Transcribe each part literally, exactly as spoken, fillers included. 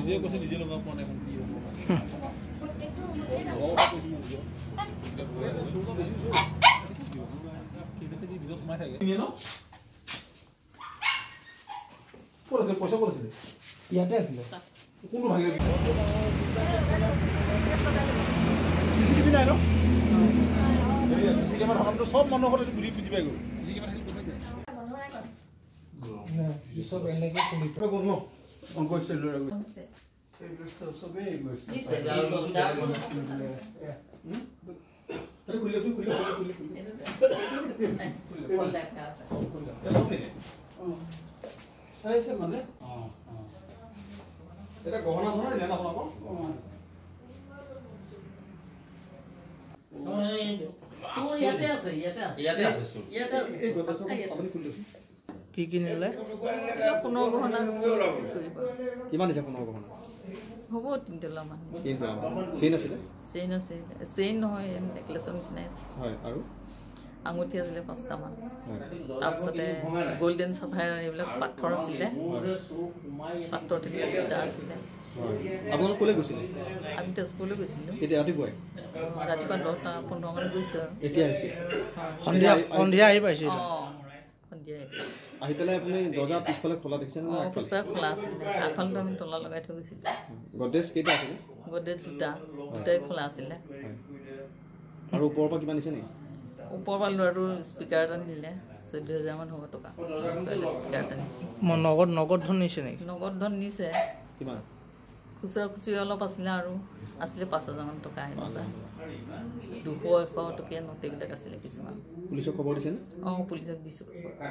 নিজে কৈছে নিজে লগাব পৰা নাই এখন কি হ'ব অ কৈছে মই দিও সুন্দৰ বেছি কি দেখি ভিডিঅ' সোমাই থাকে নিয়ে ন পৰছে পইচা পৰছে ইয়াতে আছিল কোনটো ভাগি সিসিটিভি নাই ন সিসি কেমেৰা হমটো সব মানুহ ঘৰত বুজি বুজি পাই গ'ল সিসি কেমেৰা হেল কমে যায় না সব এনেকে খুলি তো গনো অন কৈছে লৰা গৈ এই বস্তু সবে গৈছে দিছে গাল গাল হুম আরে খুলে খুলে খুলে খুলে খুলে কোন লেখা আছে সব নেই তাই সে মানে অ অ এটা গহনা ধৰা জানা আপোনাক তোৰ ইয়াতে আছে ইয়াতে আছে ইয়াতে আছে ইয়াতে আছে এই গহনা আপুনি খুলি কি কিনিলে এটা পুনৰ গহনা কৰিব কিমান দিছে পুনৰ গহনা হ'ব তিনটলা মান তিনটলা চেইন আছিল চেইন আছিল চেইন নহয় নেকলেছৰ নিচিনা হয় আৰু আঙুঠি আছিল পাঁচটা মান তাৰপিছতে গোল্ডেন সাফায়াৰ এইবিলাক পাথৰ আছিল পাথৰ তিনিটা আছিল আপোনালোক ক'লে গৈছিলে আমি তেজপুৰলৈ গৈছিলোঁ কেতিয়া ৰাতিপুৱাই ৰাতিপুৱা দহটা পোন্ধৰ মানত গৈছোঁ আৰু এতিয়া আহিছে সন্ধিয়া সন্ধিয়া আহি পাইছে অঁ সন্ধিয়া আহি পেলাই আপুনি দৰ্জা পিছফালে খোলা দেখিছে নে অঁ পিছফালে খোলা আছিলে আগফালে আমি তলা লগাই থৈ গৈছিলোঁ গডৰেজ কেইটা আছিলে গডৰেজ দুটা দুটাই খোলা আছিলে আৰু ওপৰৰ পৰা কিমান দিছে নেকি ওপৰৰ পৰা ল'ৰাটো স্পীকাৰ এটা নিলে চৈধ্য হাজাৰ মান হ'ব টকা স্পীকাৰ এটা নিছে নগদ নগদ ধন নিছে নেকি নগদ ধন নিছে কিমান খুচুৰা খুচুৰি অলপ আছিলে আৰু আছিলে পাঁচ হাজাৰ মান টকা এনেকুৱা দুশ এশ টকীয়া নোট এইবিলাক আছিলে কিছুমান পুলিচক খবৰ দিছে অঁ পুলিচক দিছোঁ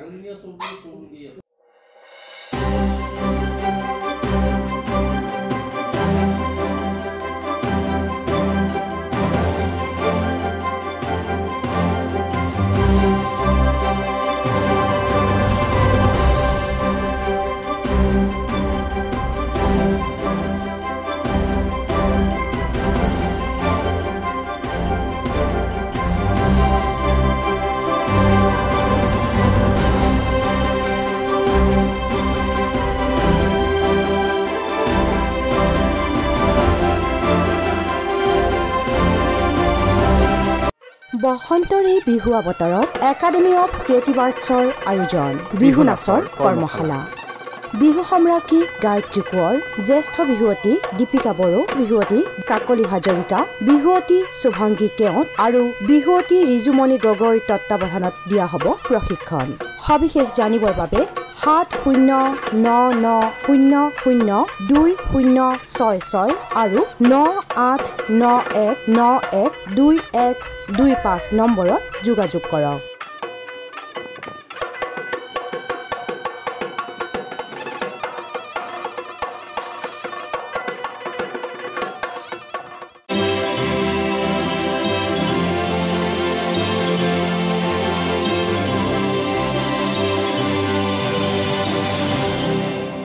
বসন্তৰ এই বিহু অৱতাৰত একাডেমি অফ ক্ৰিয়েটিভ আৰ্টছৰ আয়োজন বিহু নাচৰ কৰ্মশালা বিহু সম্ৰাজ্ঞী গায়ত্ৰী কোঁৱৰ জ্যেষ্ঠ বিহুৱতী দীপিকা বড়ো বিহুৱতী কাকলি হাজৰিকা বিহুৱতী শুভাংগী কেওট আৰু বিহুৱতী ৰিজুমণি গগৈৰ তত্বাৱধানত দিয়া হ'ব প্ৰশিক্ষণ সবিশেষ জানিবৰ বাবে সাত শূন্য ন ন শূন্য শূন্য দুই শূন্য ছয় ছয় আৰু ন আঠ ন এক ন এক দুই এক দুই পাঁচ নম্বৰত যোগাযোগ কৰক।